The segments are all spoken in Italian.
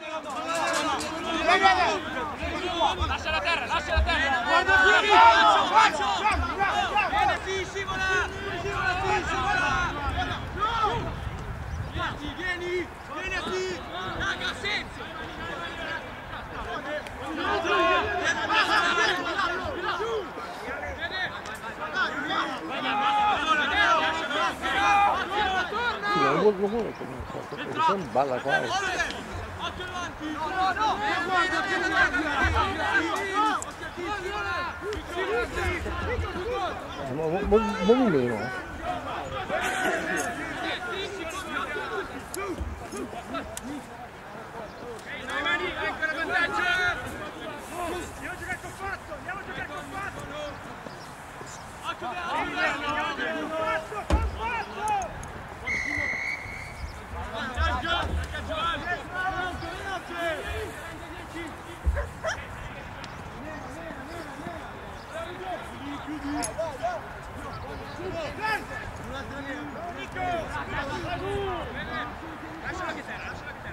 Lascia la terra, lascia la terra! Vieni, sì, scivola! Vieni a sì! Raga, senso! Lo vuole perché sono balla qua. Occhio avanti! Muovi meno. Dai mani, ancora vantaggio! Andiamo a giocare con fatto! Lasciala che terra,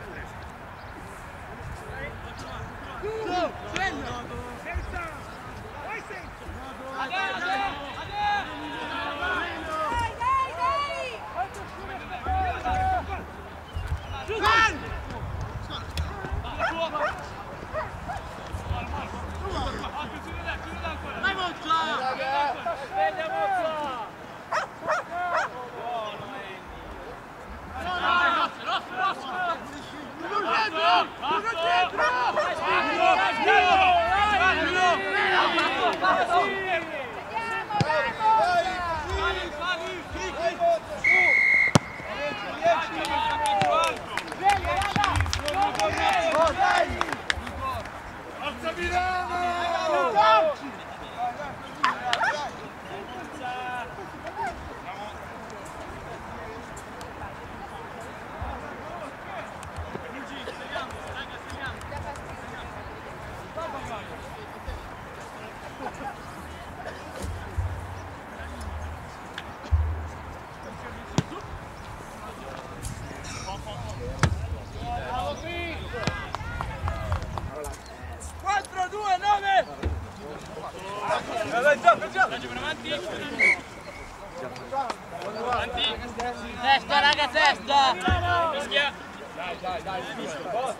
Testa, raga, testa! Mischia! Dai, fischia, forza!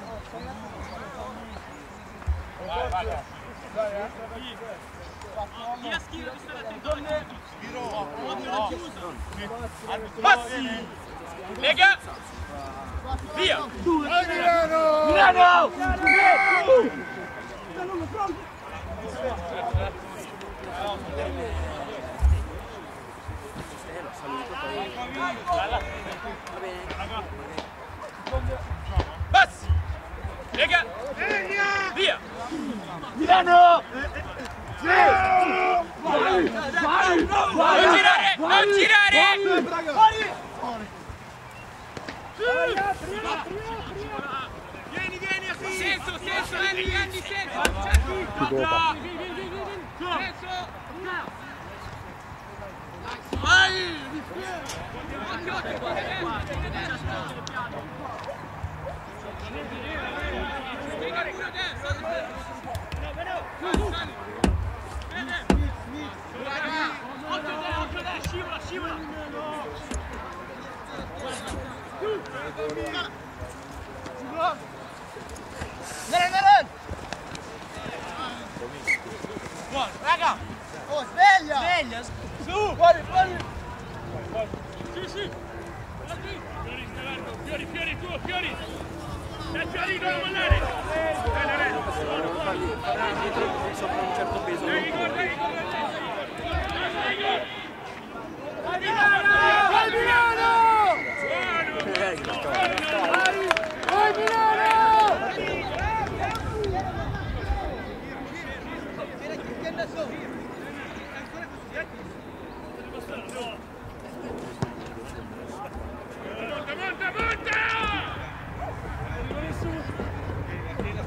Vai, Via schiro di stare attento! passi! Lega! Via! Milano! Milano! Passi! Lega! Via! Milano! Non girare! Non girare! Vieni, senso, Henry, senso! Senso! Vai! Scivola! Neren! Raga! Oh, sveglia! Sveglia! Su! Fuori! Sì! Fiori, tu, Fiori! Dai, Fiori, non mollare! Farà dietro sopra un certo peso. Dai,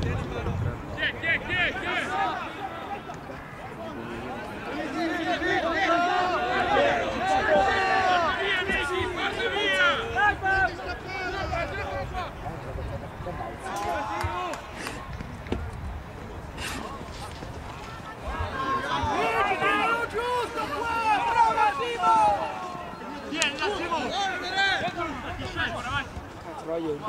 Chi è?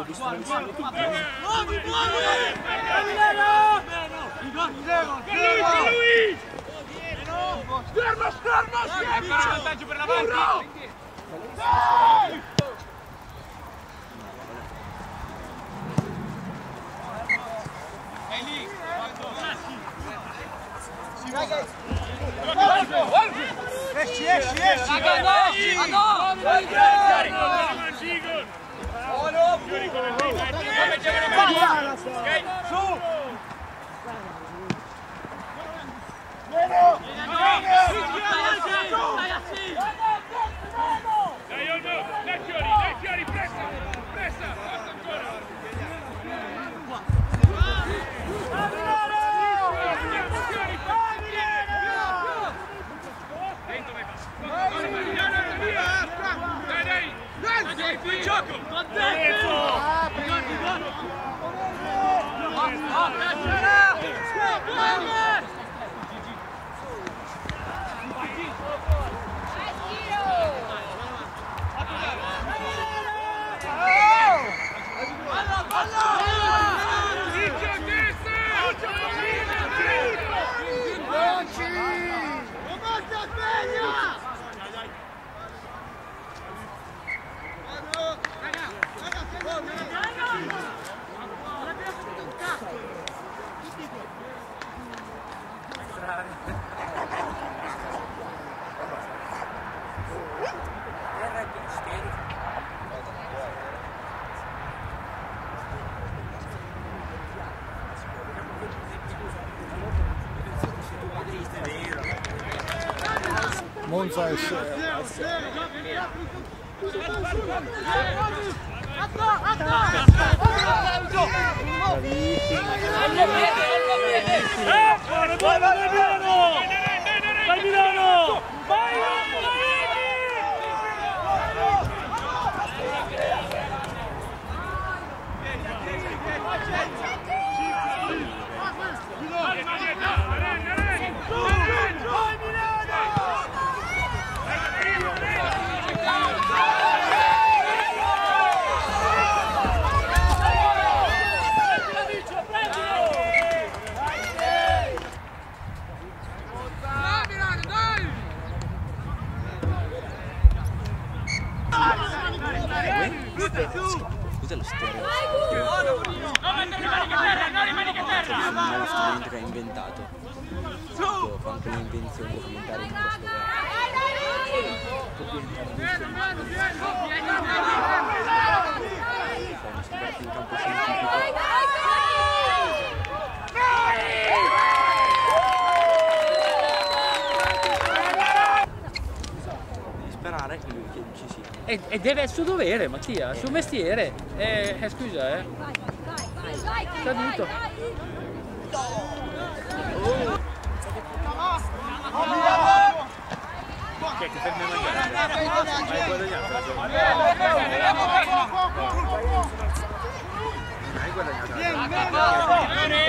Vantaggio per l'avanti! È lì! Esci, esci, esci! Dai Olmo, dai Fiori, pressa, forza ancora! Dai, il gioco! Monza è Vai Milano! Vai! Cos'è lo stereo? Non rimani che terra! È un nuovo strumento che ha inventato. Fa anche un'invenzione per diventare in questo in campo scientifico. Sperare che ci sia. E deve il suo dovere, Mattia, il suo mestiere. Scusa, caduto. Che per me mangiare? Hai guadagnato la giornata. Hai guadagnato.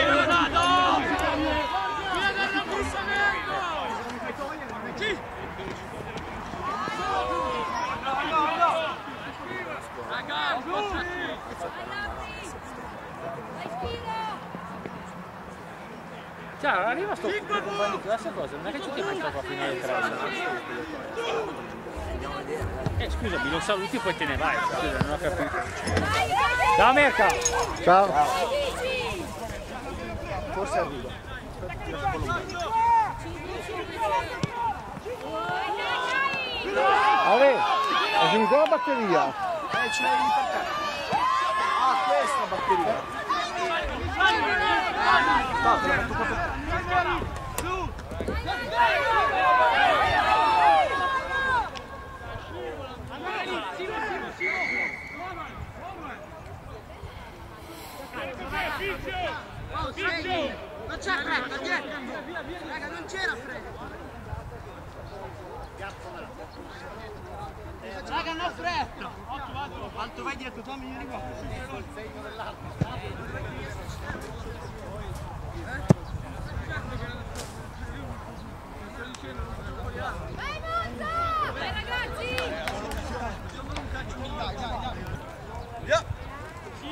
Ciao, arriva sto compagno di classe cosa? Non è che ci ti messo qua fino alle 3. Scusami, lo saluti e poi te ne vai. Scusa, non ho capito. Ciao Merca! Ciao! Forse arriva. Ale, hai finito la batteria? Ce l'avevi per te. Ah, questa batteria. No, te l'ho fatto proprio te. Non c'è fretta, dietro! Raga, non c'era fretta! Raga, non fretta! Alto vai dietro, Tommy, vieni qua! Vai Monza! Vai ragazzi! Dai!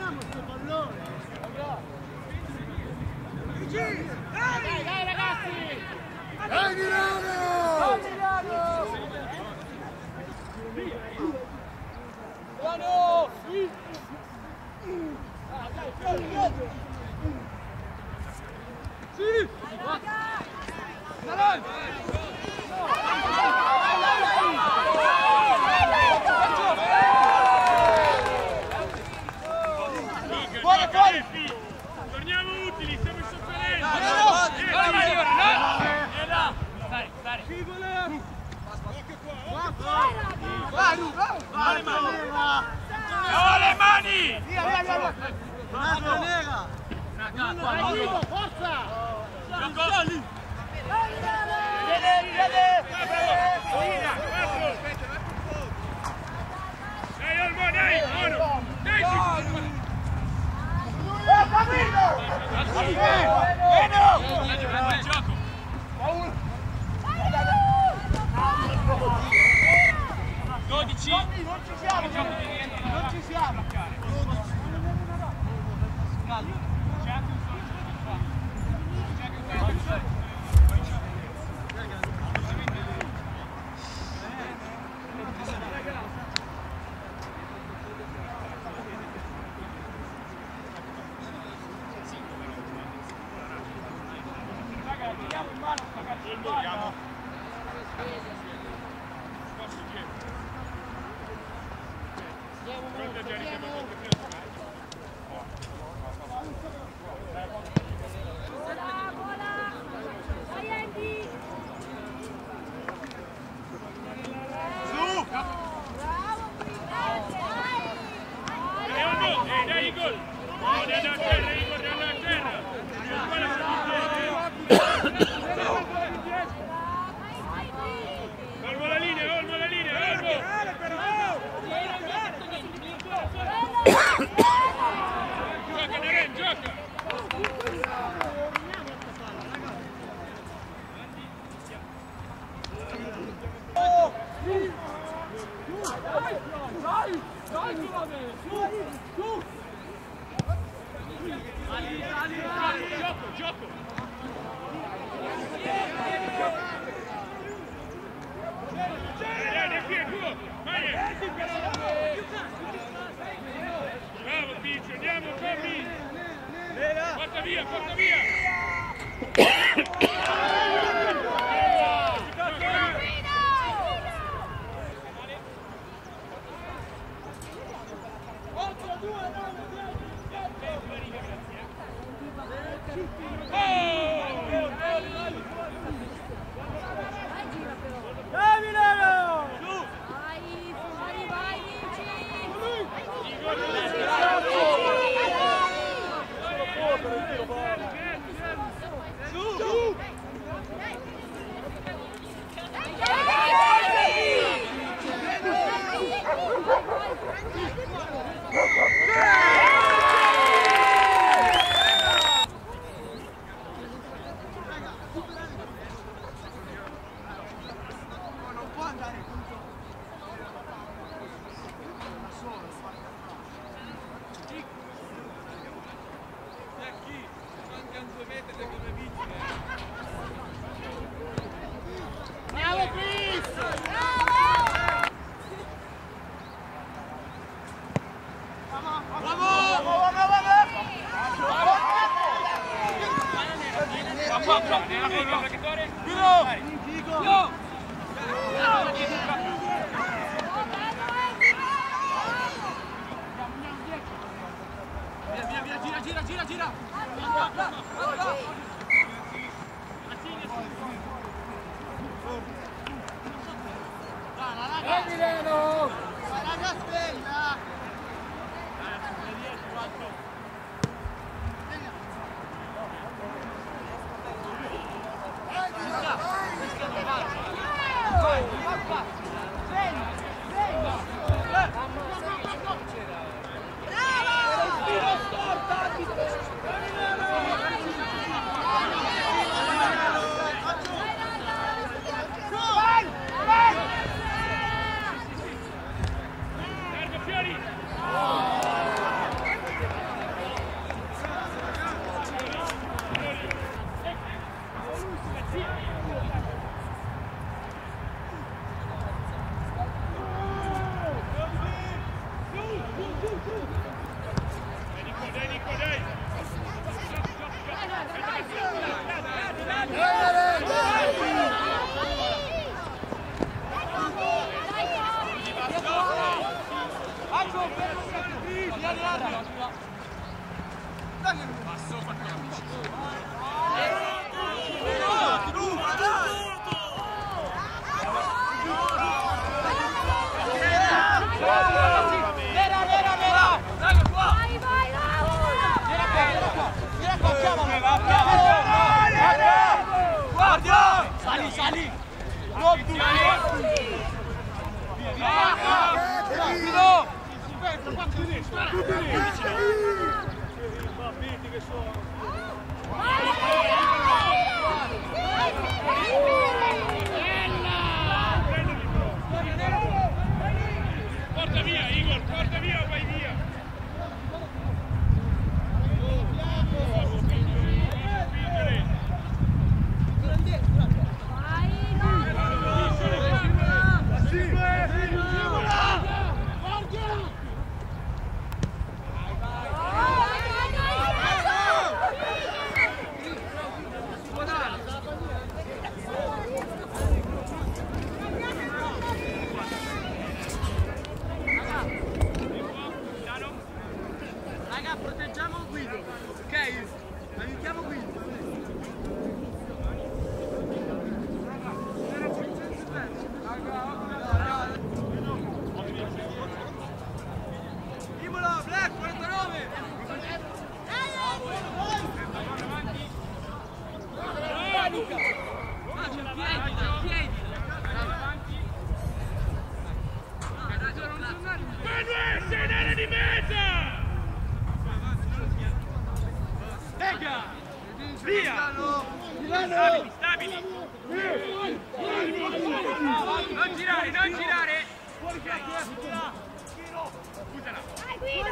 Dai ragazzi! Dai Milano! Sì! Torniamo utili, siamo in sofferenza! Le mani! Forza! Dai Olmo, dai! Dai! Gioco! 12! Non ci siamo! Non ci siamo! Bravo Piccio, andiamo, corri! Porta via, porta via! Fiori! Passo, partiamoci. Sali, sali! Porta via, Igor, porta via, vai via! Raga, proteggiamo Guido, ok? Aiutiamo Guido. Imola, Black, 49! Manuel, sei in area di mezza! Lega! Via! Stabili, stabili! Non girare, non girare! Scusala! Vai Guido!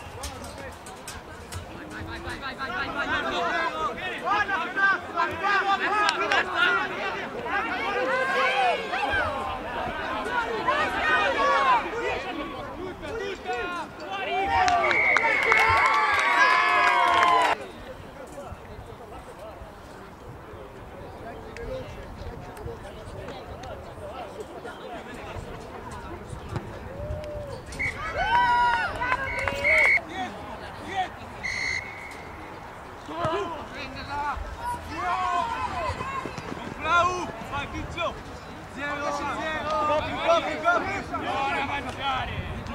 Ora vai a giocare!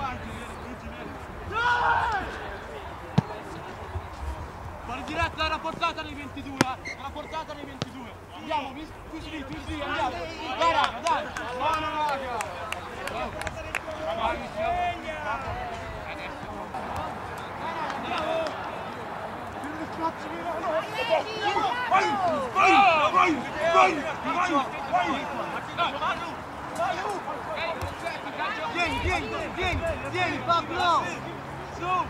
Fuori diretta, era portata nei 22, era portata nei 22. Andiamo, qui, andiamo. Dai raga, dai. Buona raga. Vieni, Pablo. Su.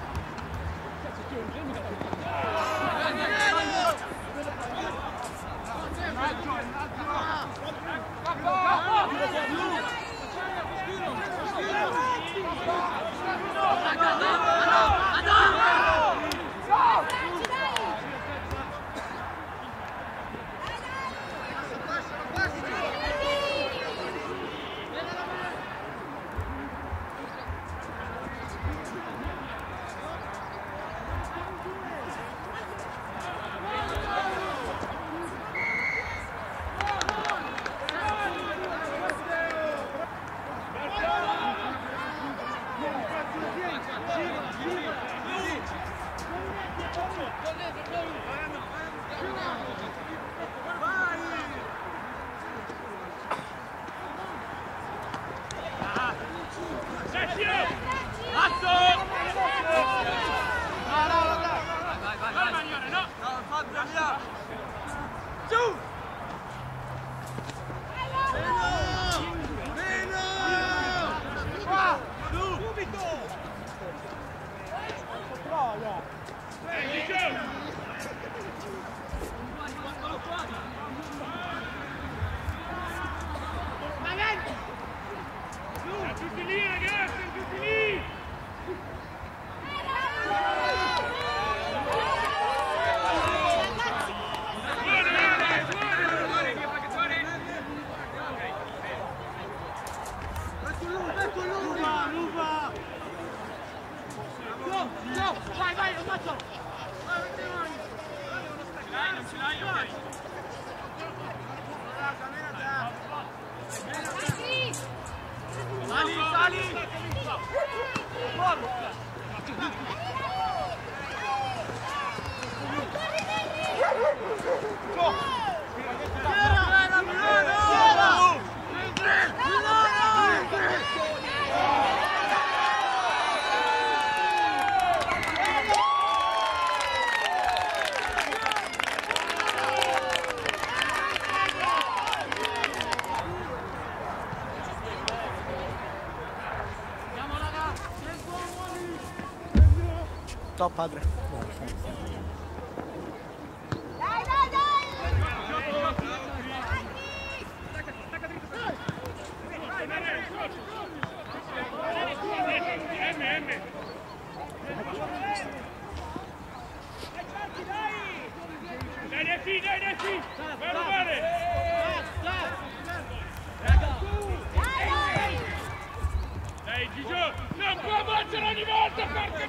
Ciao padre. Dai, dai, dai! Dai Gigio, non può battere ogni volta, porca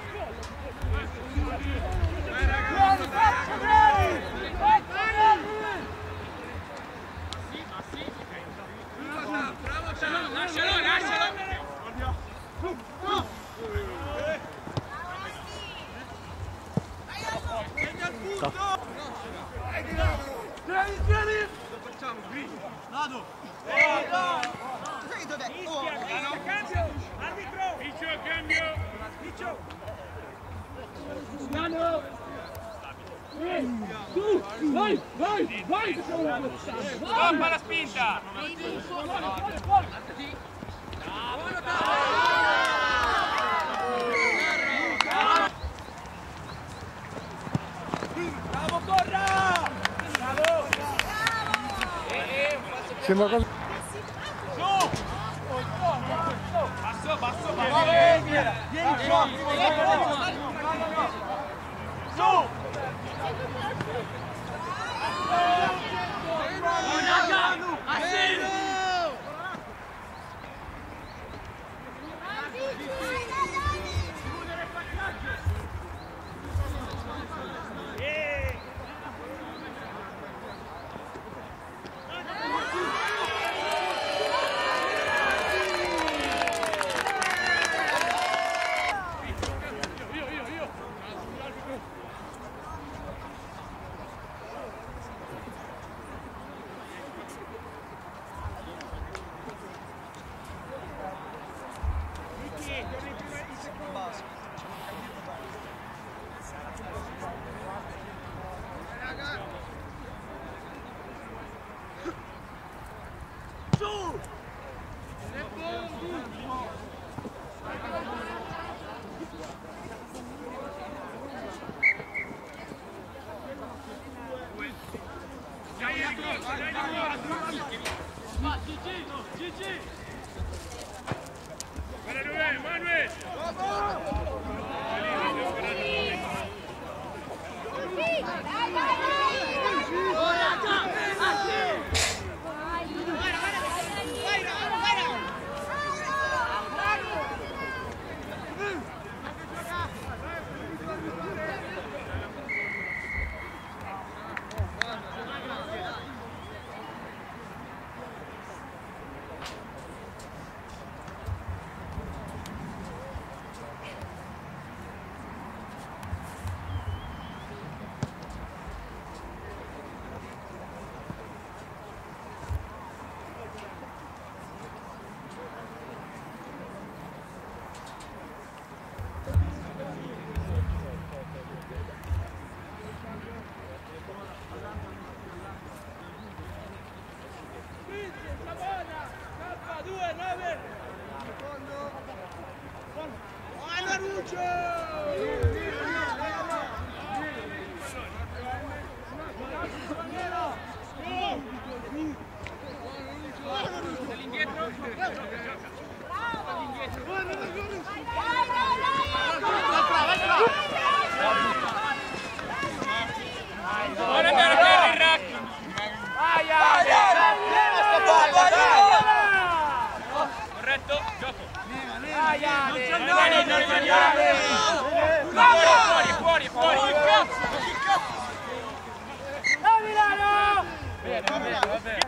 lascialo, lascialo! Facciamo qui! Vado! Cambio! Arbitro! Piccio, cambio! Piccio! Vai, vai, vai! Stoppa la spinta! Bravo, corra! Bravo! Sembra quasi... Basso, basso, Vieni, su! Corretto, gioco. Fuori, fuori. Bene, va bene.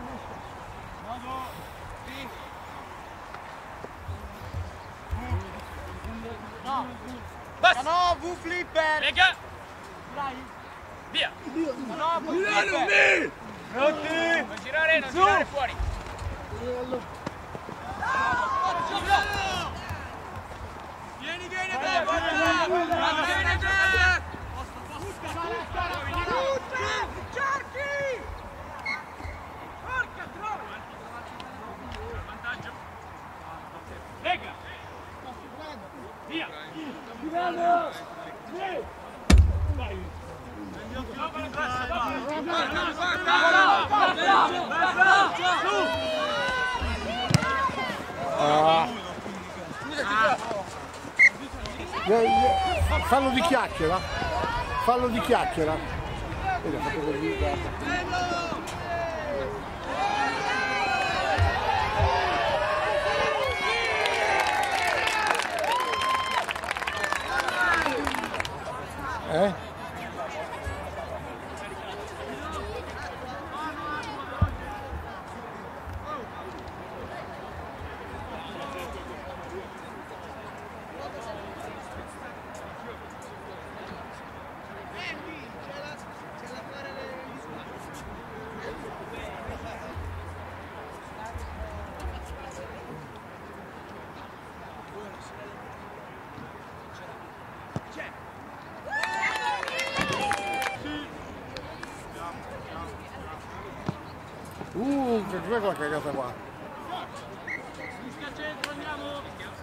No! Basta! No, V-flipper! Lega! Dai! Via! No, V-flipper! Pronti? Non girare fuori! Vieni, vieni, Lega! Via! Fallo di chiacchiera. Fallo di chiacchiera. Vedi, ha fatto così, guarda. Che cos'è quella cagata qua? Mischia centro, andiamo!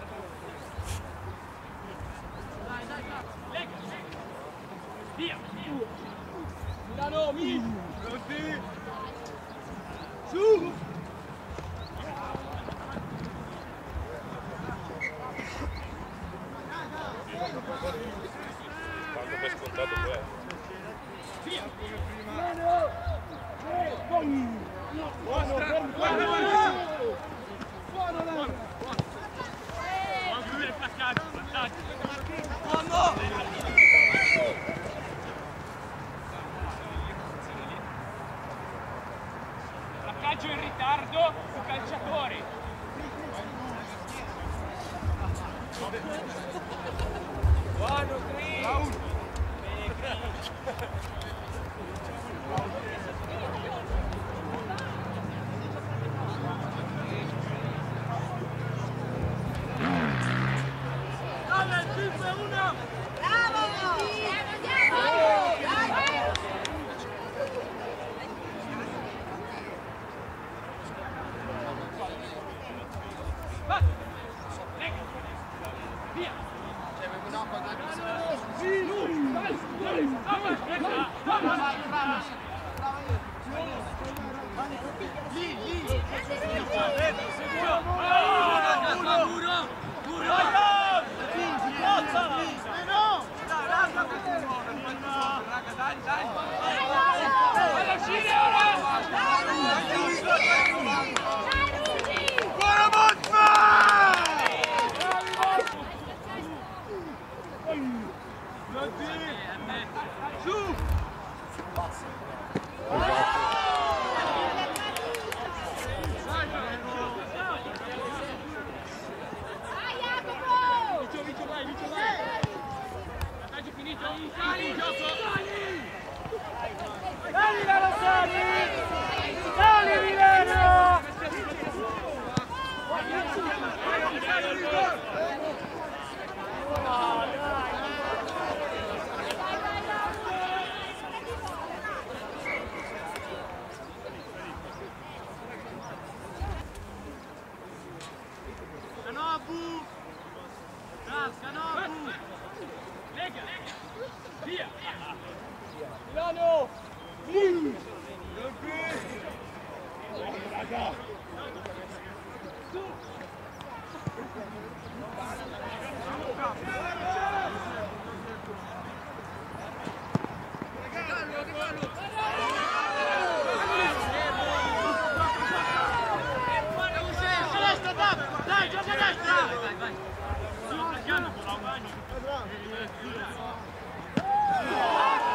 Dai, dai, lega! Via! Milano, Pronti! Su! Quando per scontato è. Via! Buono, fermo! Buono! Chiudere il placcaggio, vantaggio! Buono! Placcaggio in ritardo su calciatori! Buono, Cri!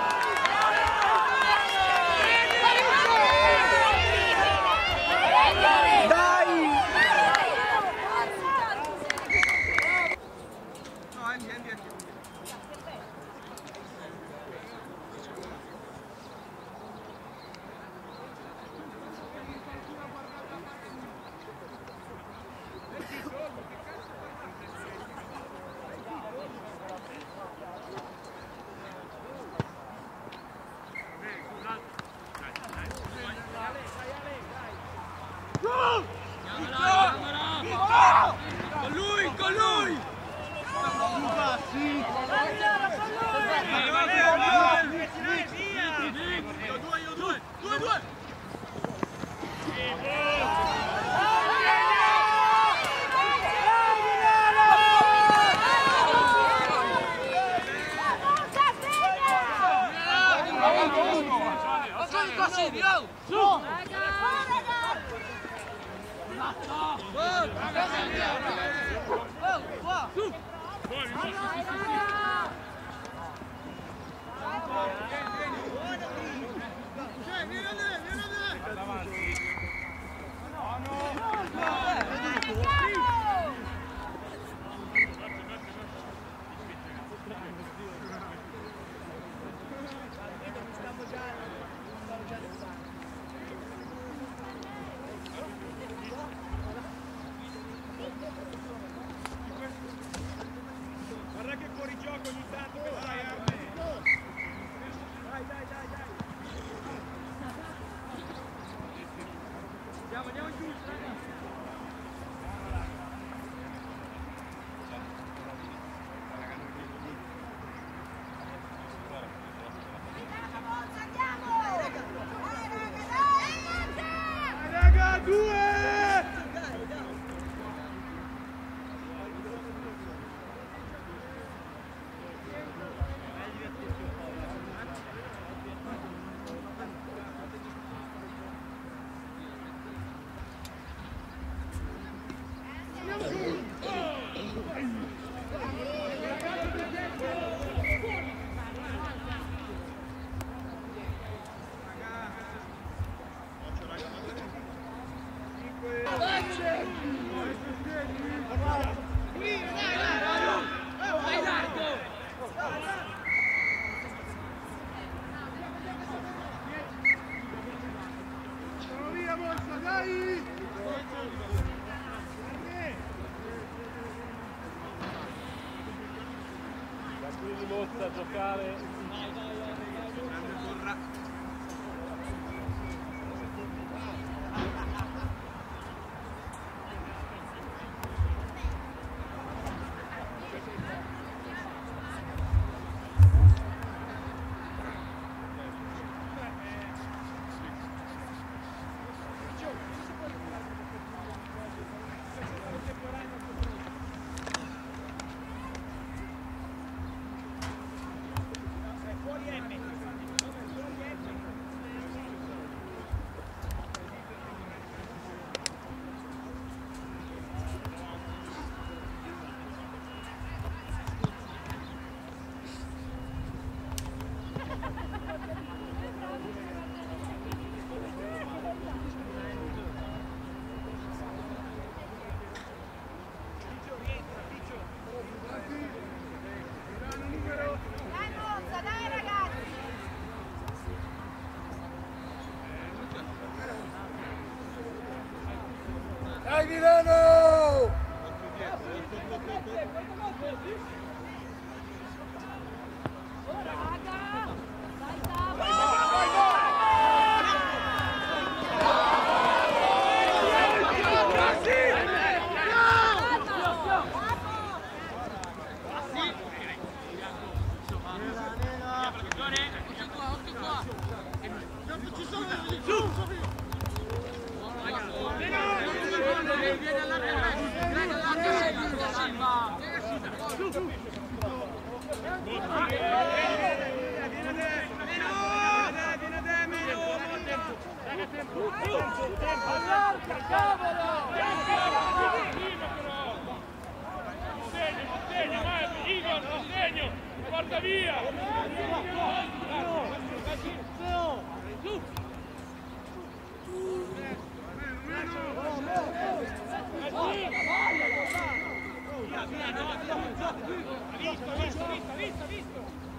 Dai! Guarda che fuori gioco ogni tanto che fai, Arne. Dai. Andiamo giù, ragazzi. Raga, 2! Mozza a giocare. Dai Milano! Porta via! Visto!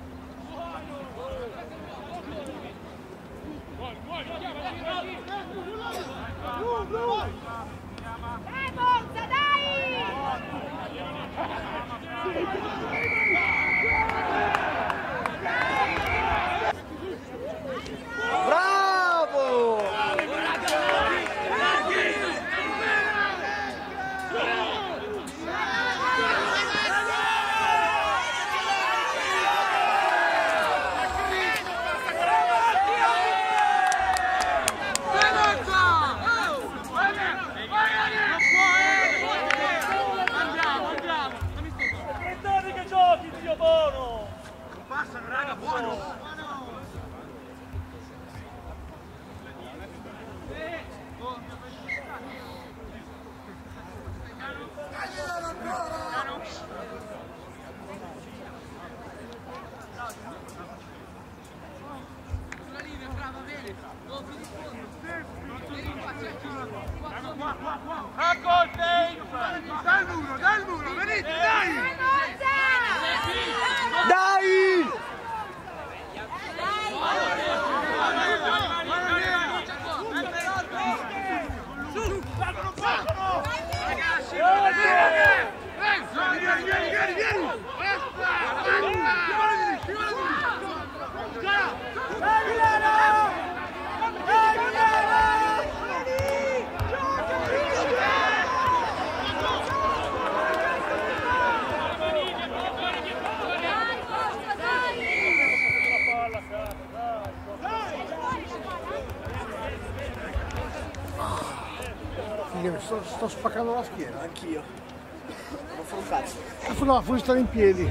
Dai Monza, dai! Bravo! Ecco il tape! Dai il muro, venite, dai! Dai! Ragazzi, vieni! Sto spaccando la schiena. Anch'io. Non fa un cazzo. No, puoi stare in piedi.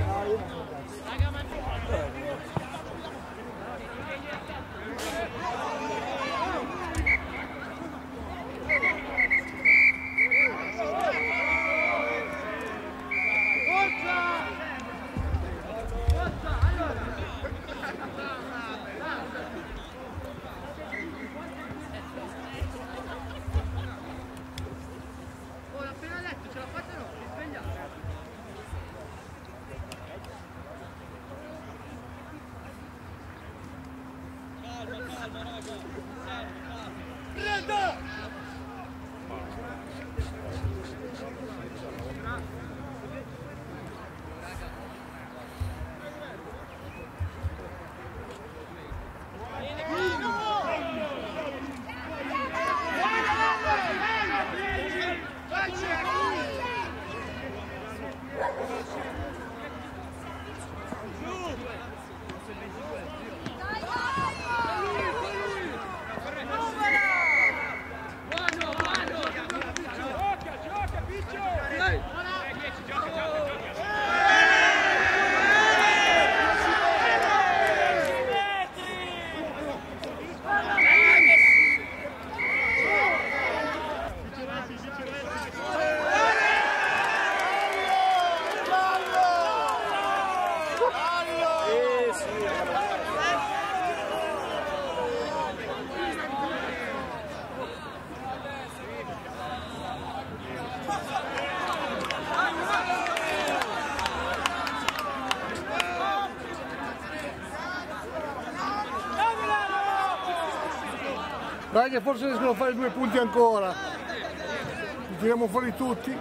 Dai che forse riescono a fare 2 punti ancora. Li tiriamo fuori tutti.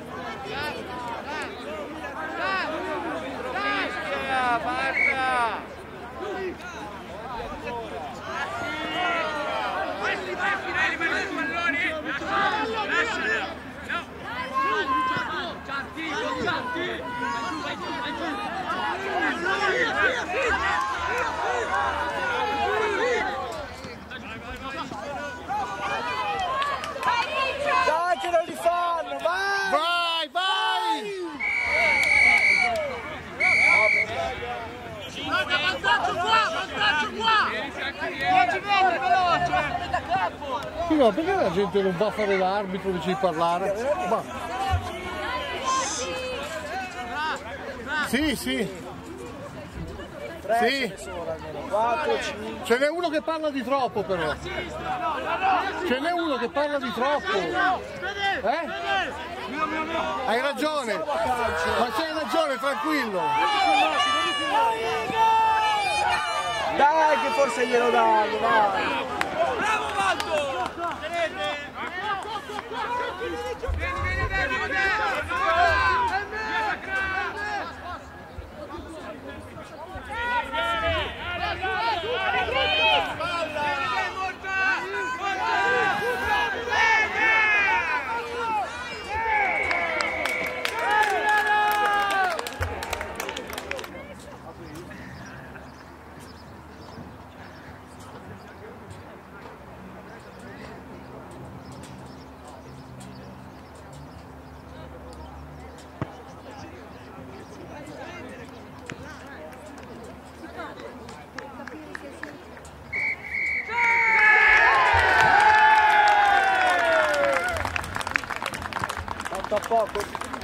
Dai che non li fanno, vai! Vai, vai! Vantaggio qua! 10 metri veloce! Sì, no, perché la gente non va a fare l'arbitro invece di parlare? Va. Sì, sì. 3 Sì. ce ne sono almeno, 4, 5. Ce n'è uno che parla di troppo però. Ce n'è uno che parla di troppo. Eh? Hai ragione. Ma c'hai ragione, tranquillo. Dai che forse glielo danno, vai! Bravo Valdo! Tanto a poco.